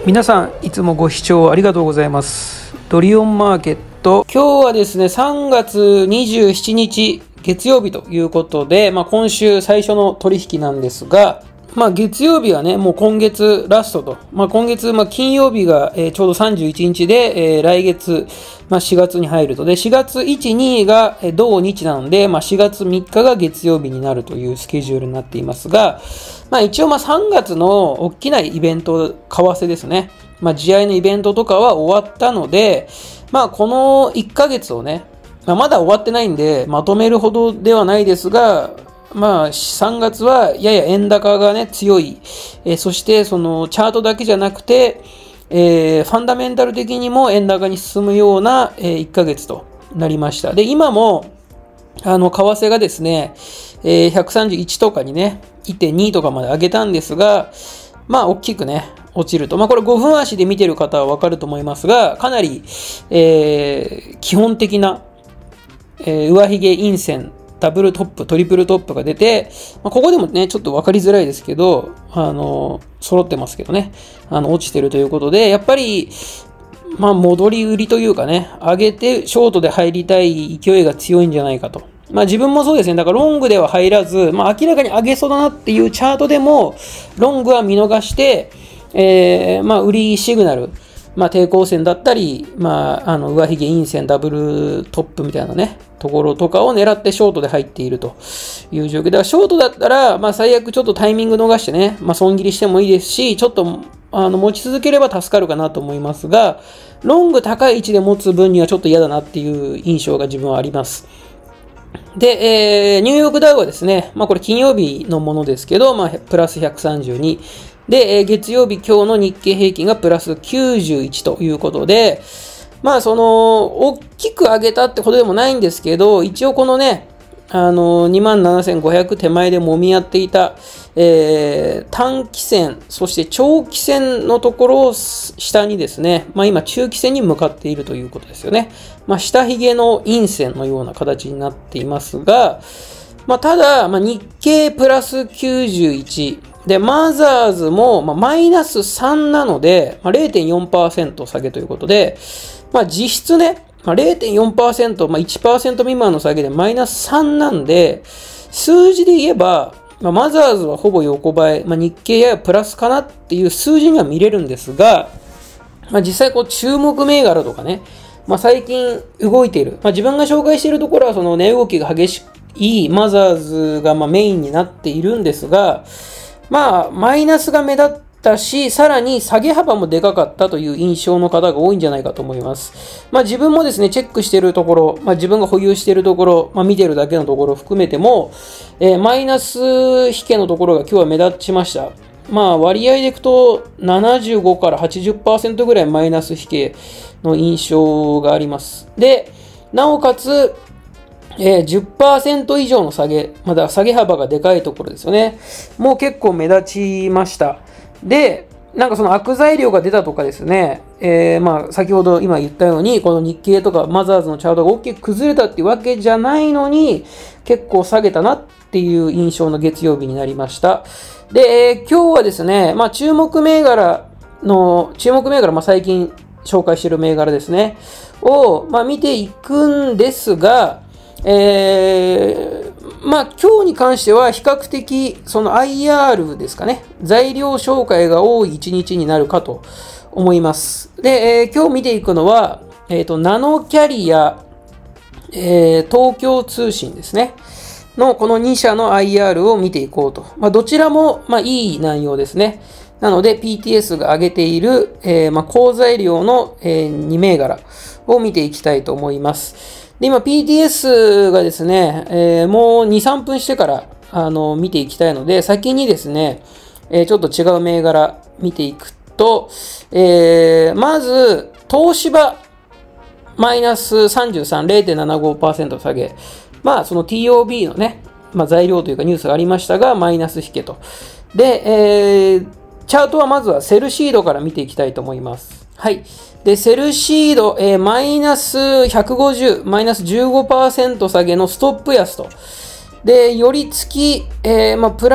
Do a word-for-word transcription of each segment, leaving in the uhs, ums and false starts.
皆さんいつもご視聴ありがとうございます。ドリオンマーケット、今日はですねさんがつにじゅうしちにち月曜日ということで、まあ、今週最初の取引なんですが、まあ、月曜日はねもう今月ラストと、まあ、今月、まあ、金曜日が、えー、ちょうどさんじゅういちにちで、えー、来月、まあ、しがつに入るとでしがついち、にが、えー、同日なので、まあ、しがつみっかが月曜日になるというスケジュールになっていますが、まあ、一応まあさんがつの大きなイベント、為替ですね、まあ、試合のイベントとかは終わったので、まあ、このいっかげつをね、まあ、まだ終わってないんでまとめるほどではないですが、まあ、さんがつはやや円高がね、強い。えー、そして、その、チャートだけじゃなくて、えー、ファンダメンタル的にも円高に進むような、えー、いっかげつとなりました。で、今も、あの、為替がですね、えー、ひゃくさんじゅういちとかにね、いってんに とかまで上げたんですが、まあ、大きくね、落ちると。まあ、これごふん足で見てる方はわかると思いますが、かなり、えー、基本的な、えー、上髭陰線、ダブルトップ、トリプルトップが出て、まあ、ここでもね、ちょっと分かりづらいですけど、あの、揃ってますけどね、あの、落ちてるということで、やっぱり、まあ、戻り売りというかね、上げてショートで入りたい勢いが強いんじゃないかと。まあ、自分もそうですね、だからロングでは入らず、まあ、明らかに上げそうだなっていうチャートでも、ロングは見逃して、えー、まあ、売りシグナル、まあ、抵抗線だったり、まあ、あの、上髭陰線、ダブルトップみたいなね、ところとかを狙ってショートで入っているという状況。だからショートだったら、まあ最悪ちょっとタイミング逃してね、まあ損切りしてもいいですし、ちょっとあの持ち続ければ助かるかなと思いますが、ロング高い位置で持つ分にはちょっと嫌だなっていう印象が自分はあります。で、えー、ニューヨークダウはですね、まあこれ金曜日のものですけど、まあプラスひゃくさんじゅうに。で、月曜日今日の日経平均がプラスきゅうじゅういちということで、まあその、大きく上げたってことでもないんですけど、一応このね、あの、にまんななせんごひゃく手前で揉み合っていた、えー、短期線、そして長期線のところを下にですね、まあ今中期線に向かっているということですよね。まあ下髭の陰線のような形になっていますが、まあただ、まあ日経プラスきゅうじゅういち、で、マザーズも、まあ、マイナスさんなので、まあ、れいてんよんパーセント 下げということで、まあ、実質ね、まあ、れいてんよんパーセント、まあ、いちパーセント 未満の下げでマイナスさんなんで、数字で言えば、まあ、マザーズはほぼ横ばい、まあ、日経ややプラスかなっていう数字には見れるんですが、まあ、実際こう注目銘柄とかね、まあ、最近動いている、まあ、自分が紹介しているところはその値動きが激しいマザーズがまあメインになっているんですが、まあ、マイナスが目立ったし、さらに下げ幅もでかかったという印象の方が多いんじゃないかと思います。まあ自分もですね、チェックしているところ、まあ自分が保有しているところ、まあ見てるだけのところを含めても、えー、マイナス引けのところが今日は目立ちました。まあ割合でいくとななじゅうごから はちじゅっパーセント ぐらいマイナス引けの印象があります。で、なおかつ、えー、じゅっパーセント 以上の下げ、まだ下げ幅がでかいところですよね。もう結構目立ちました。で、なんかその悪材料が出たとかですね、えー、まあ先ほど今言ったように、この日経とかマザーズのチャートが大きく崩れたっていうわけじゃないのに、結構下げたなっていう印象の月曜日になりました。で、えー、今日はですね、まあ注目銘柄の、注目銘柄、まあ最近紹介している銘柄ですね、を、まあ見ていくんですが、えー、まあ今日に関しては比較的その アイアール ですかね、材料紹介が多い一日になるかと思います。で、えー、今日見ていくのは、えっと、ナノキャリア、えー、東京通信ですね。のこのに社の アイアール を見ていこうと。まあどちらもまあいい内容ですね。なので ピーティーエス が上げている、えー、まあ好材料の、えー、に銘柄を見ていきたいと思います。で、今 ピーティーエス がですね、えー、もうに、さんぷんしてから、あの、見ていきたいので、先にですね、えー、ちょっと違う銘柄見ていくと、えー、まず、東芝、マイナスさんじゅうさん、れいてんななごパーセント 下げ。まあ、その ティーオービー のね、まあ、材料というかニュースがありましたが、マイナス引けと。で、えー、チャートはまずはセルシードから見ていきたいと思います。はい。で、セルシード、えー、マイナスひゃくごじゅう、マイナス じゅうごパーセント 下げのストップ安と。で、寄り付き、えー、まあ、プラッ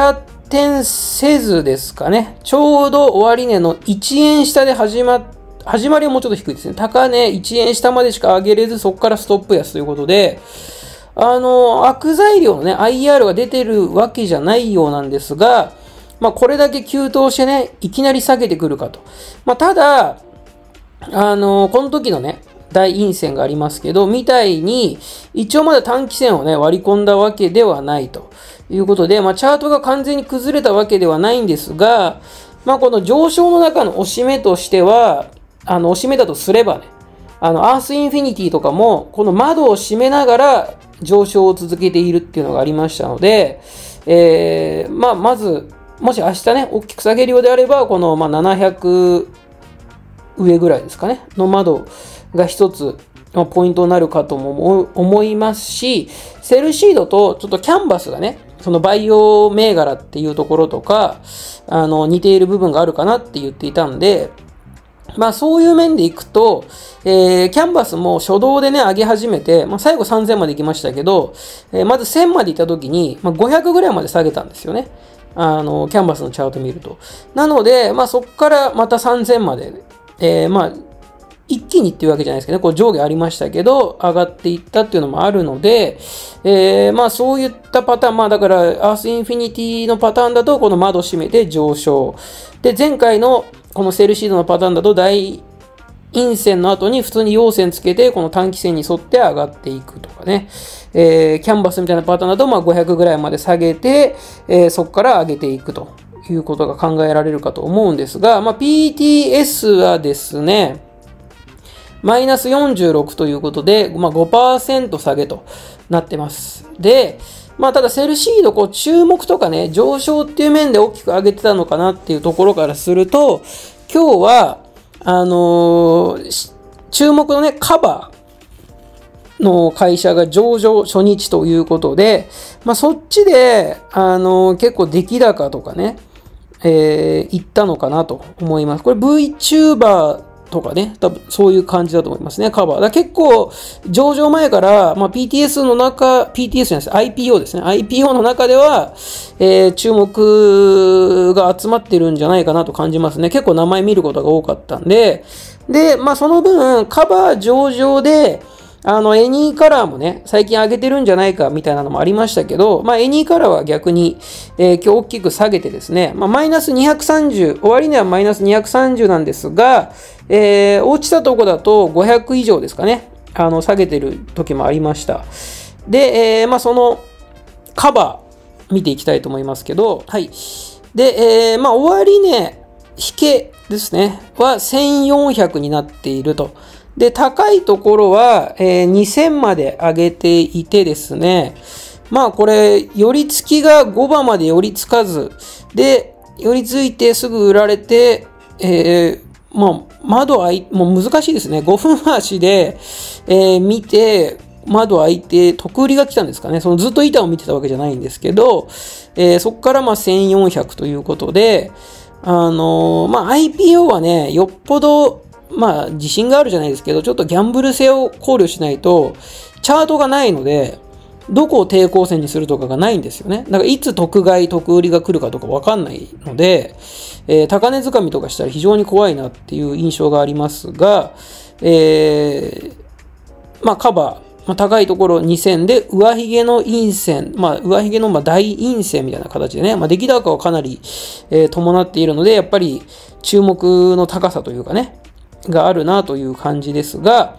転せずですかね。ちょうど終値のいちえん下で始まっ始まりはもうちょっと低いですね。高値いちえん下までしか上げれず、そこからストップ安ということで、あの、悪材料のね、アイアール が出てるわけじゃないようなんですが、まあ、これだけ急騰してね、いきなり下げてくるかと。まあ、ただ、あの、この時のね、大陰線がありますけど、みたいに、一応まだ短期線をね、割り込んだわけではないということで、まあ、チャートが完全に崩れたわけではないんですが、まあ、この上昇の中の押し目としては、あの、押し目だとすればね、あの、アースインフィニティとかも、この窓を閉めながら上昇を続けているっていうのがありましたので、えー、まあ、まず、もし明日ね、大きく下げるようであれば、この、まあ、ななひゃく上ぐらいですかね、の窓が一つ、ポイントになるかとも思いますし、セルシードとちょっとキャンバスがね、そのバイオ銘柄っていうところとか、あの、似ている部分があるかなって言っていたんで、まあそういう面でいくと、えー、キャンバスも初動でね、上げ始めて、まあ最後さんぜんまで行きましたけど、えー、まずせんまで行った時に、まあ、ごひゃくぐらいまで下げたんですよね。あの、キャンバスのチャート見ると。なので、まあそこからまたさんぜんまで、えー、まあ、一気にっていうわけじゃないですけどね、こう上下ありましたけど、上がっていったっていうのもあるので、えー、まあそういったパターン、まあだから、アースインフィニティのパターンだと、この窓閉めて上昇。で、前回のこのセルシードのパターンだと大陰線の後に普通に陽線つけてこの短期線に沿って上がっていくとかね、えー、キャンバスみたいなパターンだとまあごひゃくぐらいまで下げて、えー、そこから上げていくということが考えられるかと思うんですが、まあ、ピーティーエス はですね、マイナスよんじゅうろくということで、まあ、ごパーセント 下げとなってます。で、まあ、ただセルシード、こう、注目とかね、上昇っていう面で大きく上げてたのかなっていうところからすると、今日は、あのー、注目のね、カバーの会社が上場初日ということで、まあ、そっちで、あのー、結構出来高とかね、えー、いったのかなと思います。これ VTuberとかね、多分そういう感じだと思いますね、カバー。だ結構、上場前から、まあ、ピーティーエス の中、ピーティーエス じゃないです、アイピーオー ですね。アイピーオー の中では、えー、注目が集まってるんじゃないかなと感じますね。結構名前見ることが多かったんで。で、まあ、その分、カバー上場で、あの、エニーカラーもね、最近上げてるんじゃないかみたいなのもありましたけど、まあ、エニーカラーは逆に、えー、今日大きく下げてですね、まあ、マイナスにひゃくさんじゅう、終値はマイナスにひゃくさんじゅうなんですが、えー、落ちたとこだとごひゃく以上ですかね、あの、下げてる時もありました。で、えー、まあ、その、カバー、見ていきたいと思いますけど、はい。で、えー、まあ、終値、引けですね、はせんよんひゃくになっていると。で、高いところは、えー、にせんまで上げていてですね、まあこれ、寄り付きがごばまで寄り付かず、で、寄り付いてすぐ売られて、えー、まあ、窓開い、もう難しいですね。ごふん足で、えー、見て、窓開いて、得売りが来たんですかね。そのずっと板を見てたわけじゃないんですけど、えー、そこからまあせんよんひゃくということで、あのー、まあ アイピーオー はね、よっぽど、まあ、自信があるじゃないですけど、ちょっとギャンブル性を考慮しないと、チャートがないので、どこを抵抗線にするとかがないんですよね。だから、いつ得買い、得売りが来るかとかわかんないので、えー、高値掴みとかしたら非常に怖いなっていう印象がありますが、えー、まあ、カバー、まあ、高いところにせんで、上髭の陰線、まあ、上髭のまあ大陰線みたいな形でね、まあ、出来高はかなり、えー、伴っているので、やっぱり注目の高さというかね、があるなという感じですが、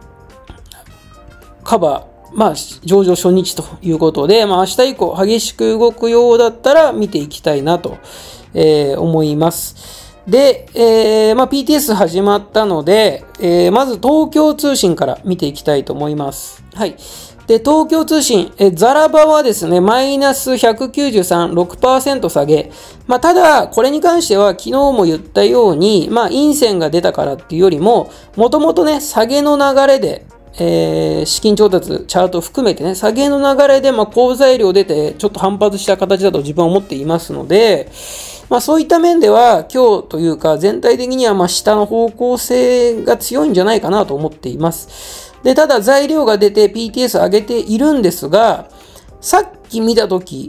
カバー、まあ、上場初日ということで、まあ、明日以降激しく動くようだったら見ていきたいなと、えー、思います。で、えー、まあ、ピーティーエス 始まったので、えー、まず東京通信から見ていきたいと思います。はい。で、東京通信、え、ザラバはですね、マイナスひゃくきゅうじゅうさん、ろくパーセント 下げ。まあ、ただ、これに関しては昨日も言ったように、まあ、陰線が出たからっていうよりも、もともとね、下げの流れで、えー、資金調達、チャート含めてね、下げの流れで、まあ、好材料出て、ちょっと反発した形だと自分は思っていますので、まあ、そういった面では、今日というか、全体的には、まあ、下の方向性が強いんじゃないかなと思っています。で、ただ材料が出て ピーティーエス 上げているんですが、さっき見たとき、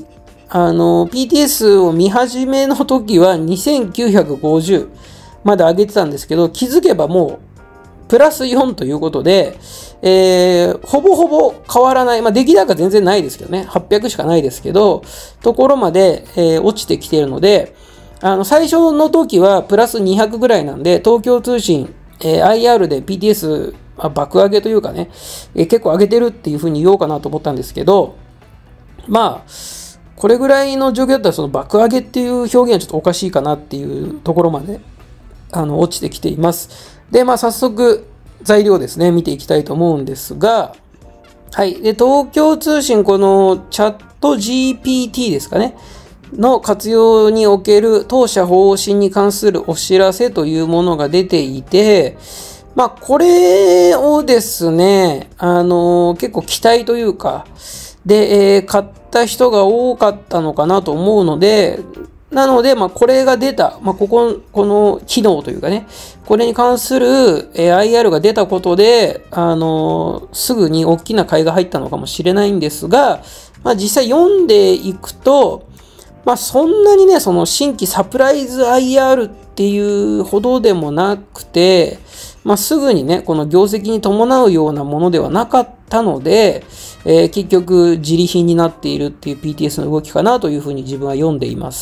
あの、ピーティーエス を見始めの時はにせんきゅうひゃくごじゅうまで上げてたんですけど、気づけばもう、プラスよんということで、えー、ほぼほぼ変わらない。まあ、出来高全然ないですけどね。はっぴゃくしかないですけど、ところまで、えー、落ちてきているので、あの、最初の時はプラスにひゃくぐらいなんで、東京通信、えー、アイアール で ピーティーエス、まあ、爆上げというかね、えー、結構上げてるっていうふうに言おうかなと思ったんですけど、まあ、これぐらいの状況だったらその爆上げっていう表現はちょっとおかしいかなっていうところまで、あの、落ちてきています。で、まあ、早速、材料ですね、見ていきたいと思うんですが、はい。で、東京通信、このチャット ジーピーティー ですかね、の活用における当社方針に関するお知らせというものが出ていて、まあ、これをですね、あの、結構期待というか、で、えー、買った人が多かったのかなと思うので、なので、まあ、これが出た、まあ、ここ、この機能というかね、これに関する、えー、アイアール が出たことで、あのー、すぐに大きな買いが入ったのかもしれないんですが、まあ、実際読んでいくと、まあ、そんなにね、その新規サプライズ アイアール っていうほどでもなくて、まあ、すぐにね、この業績に伴うようなものではなかったので、えー、結局、自利品になっているっていう ピーティーエス の動きかなというふうに自分は読んでいます。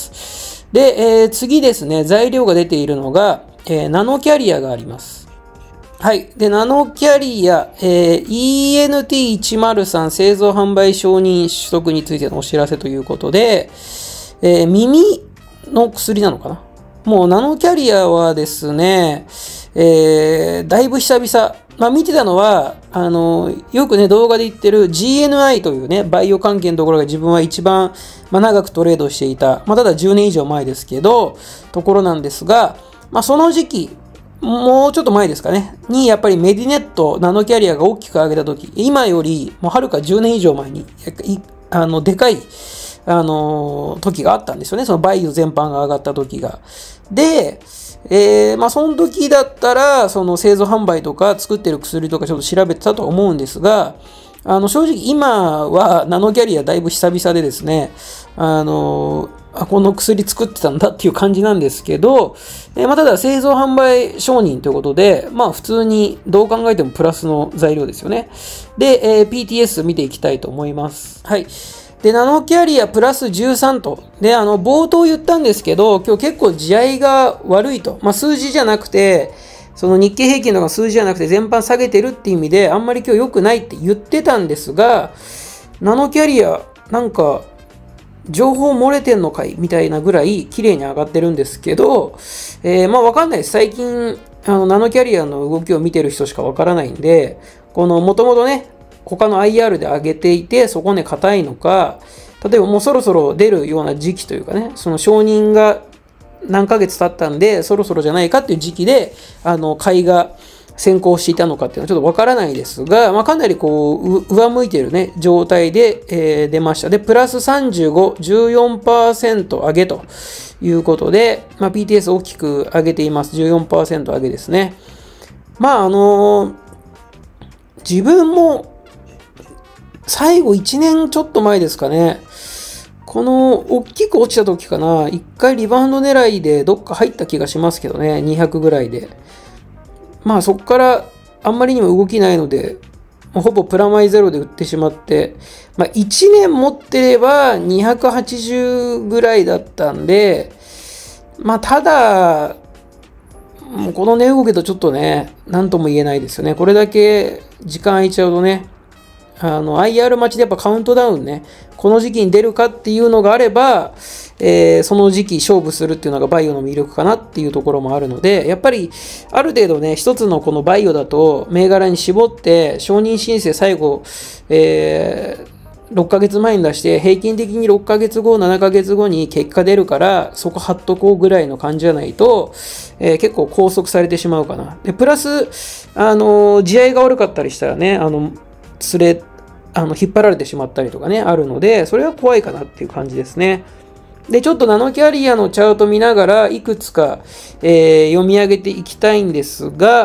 で、えー、次ですね、材料が出ているのが、えー、ナノキャリアがあります。はい。で、ナノキャリア、えー、イーエヌティーいちまるさん 製造販売承認取得についてのお知らせということで、えー、耳の薬なのかな。もうナノキャリアはですね、えー、だいぶ久々、まあ見てたのは、あの、よくね、動画で言ってる ジーエヌアイ というね、バイオ関係のところが自分は一番、まあ、長くトレードしていた、まあただじゅうねん以上前ですけど、ところなんですが、まあその時期、もうちょっと前ですかね、にやっぱりメディネット、ナノキャリアが大きく上げた時、今よりもうはるかじゅうねん以上前に、あの、でかい、あの、時があったんですよね。そのバイオ全般が上がった時が。で、えー、まあ、その時だったら、その製造販売とか作ってる薬とかちょっと調べてたと思うんですが、あの、正直今はナノキャリアだいぶ久々でですね、あの、あ、この薬作ってたんだっていう感じなんですけど、えー、まあ、ただ製造販売承認ということで、まあ、普通にどう考えてもプラスの材料ですよね。で、えー、ピーティーエス 見ていきたいと思います。はい。で、ナノキャリアプラスじゅうさんと。で、あの、冒頭言ったんですけど、今日結構地合いが悪いと。まあ、数字じゃなくて、その日経平均とか数字じゃなくて全般下げてるっていう意味で、あんまり今日良くないって言ってたんですが、ナノキャリア、なんか、情報漏れてんのかいみたいなぐらい綺麗に上がってるんですけど、えー、まあわかんないです。最近、あの、ナノキャリアの動きを見てる人しかわからないんで、この、もともとね、他の アイアール で上げていて、そこね、硬いのか、例えばもうそろそろ出るような時期というかね、その承認が何ヶ月経ったんで、そろそろじゃないかっていう時期で、あの、買いが先行していたのかっていうのはちょっとわからないですが、まあ、かなりこう、上向いてるね、状態で、えー、出ました。で、プラスさんじゅうご、じゅうよんパーセント 上げということで、まあ、ピーティーエス 大きく上げています。じゅうよんパーセント 上げですね。まあ、あのー、自分も、最後いちねんちょっと前ですかね。この、大きく落ちた時かな。一回リバウンド狙いでどっか入った気がしますけどね。にひゃくぐらいで。まあそこからあんまりにも動きないので、ほぼプラマイゼロで売ってしまって、まあいちねん持ってればにひゃくはちじゅうぐらいだったんで、まあただ、もうこの値動きとちょっとね、なんとも言えないですよね。これだけ時間空いちゃうとね、あの、アイアール 待ちでやっぱカウントダウンね、この時期に出るかっていうのがあれば、えー、その時期勝負するっていうのがバイオの魅力かなっていうところもあるので、やっぱりある程度ね、一つのこのバイオだと銘柄に絞って承認申請最後、えー、ろっかげつまえに出して平均的にろっかげつご、ななかげつごに結果出るからそこ貼っとこうぐらいの感じじゃないと、えー、結構拘束されてしまうかな。で、プラス、あのー、地合いが悪かったりしたらね、あの、連れ、あの、引っ張られてしまったりとかね、あるので、それは怖いかなっていう感じですね。で、ちょっとナノキャリアのチャート見ながら、いくつか、えー、読み上げていきたいんですが、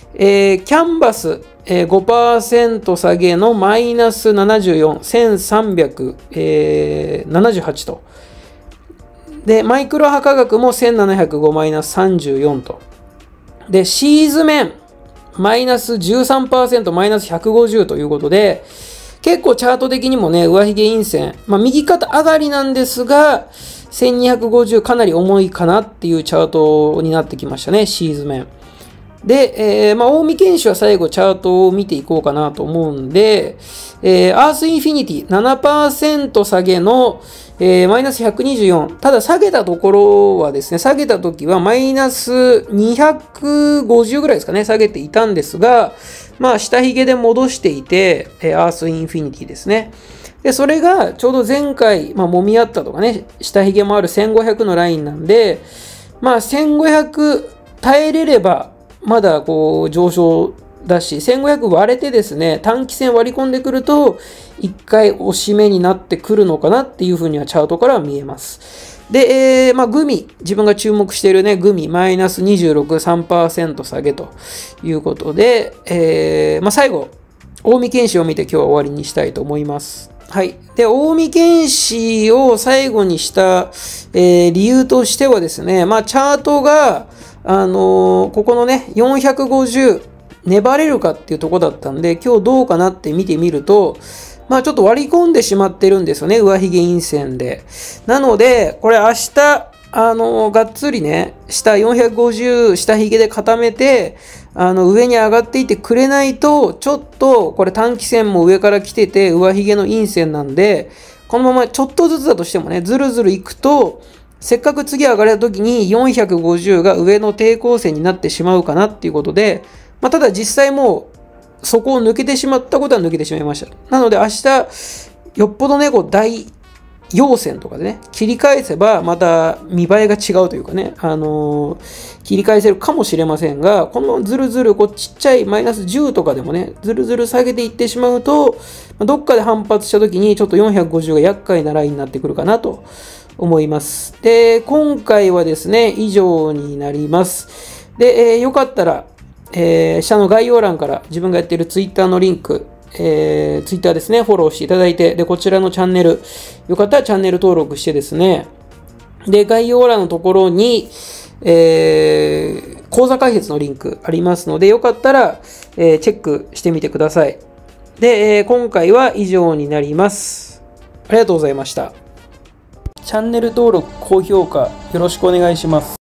えー、キャンバス、えー、ごパーセント 下げのマイナスななじゅうよん、せんさんびゃくななじゅうはちと。で、マイクロ波価格もせんななひゃくごマイナスさんじゅうよんと。で、シーズ面、マイナス じゅうさんパーセント、マイナスひゃくごじゅうということで、結構チャート的にもね、上髭陰線、まあ、右肩上がりなんですが、せんにひゃくごじゅうかなり重いかなっていうチャートになってきましたね、シーズ面。で、えー、まあ、近江健志は最後チャートを見ていこうかなと思うんで、えー、アースインフィニティ ななパーセント 下げの、えー、マイナスひゃくにじゅうよん。ただ下げたところはですね、下げた時はマイナスにひゃくごじゅうぐらいですかね、下げていたんですが、まあ、下髭で戻していて、えー、アースインフィニティですね。で、それがちょうど前回、まあ、揉み合ったとかね、下髭もあるせんごひゃくのラインなんで、まあ、せんごひゃく耐えれれば、まだこう上昇だし、せんごひゃく割れてですね、短期線割り込んでくると、一回押し目になってくるのかなっていうふうにはチャートからは見えます。で、えー、まあ、グミ、自分が注目しているね、グミ、マイナスにじゅうろく、さんパーセント 下げということで、えー、まあ、最後、近江健志を見て今日は終わりにしたいと思います。はい。で、近江健志を最後にした、えー、理由としてはですね、まあ、チャートが、あのー、ここのね、よんひゃくごじゅう、粘れるかっていうとこだったんで、今日どうかなって見てみると、まあちょっと割り込んでしまってるんですよね、上髭陰線で。なので、これ明日、あのー、がっつりね、下よんひゃくごじゅう、下髭で固めて、あの、上に上がっていってくれないと、ちょっと、これ短期線も上から来てて、上髭の陰線なんで、このままちょっとずつだとしてもね、ずるずるいくと、せっかく次上がれた時によんひゃくごじゅうが上の抵抗線になってしまうかなっていうことで、まあ、ただ実際もうそこを抜けてしまったことは抜けてしまいました。なので明日、よっぽどね、こう大陽線とかでね、切り返せばまた見栄えが違うというかね、あのー、切り返せるかもしれませんが、このずるずるこうちっちゃいマイナスじゅうとかでもね、ずるずる下げていってしまうと、どっかで反発した時にちょっとよんひゃくごじゅうが厄介なラインになってくるかなと思います。で、今回はですね、以上になります。で、えー、よかったら、えー、下の概要欄から自分がやっている Twitter のリンク、えー、Twitter ですね、フォローしていただいて、で、こちらのチャンネル、よかったらチャンネル登録してですね、で、概要欄のところに、えー、講座開設のリンクありますので、よかったら、えー、チェックしてみてください。で、えー、今回は以上になります。ありがとうございました。チャンネル登録、高評価、よろしくお願いします。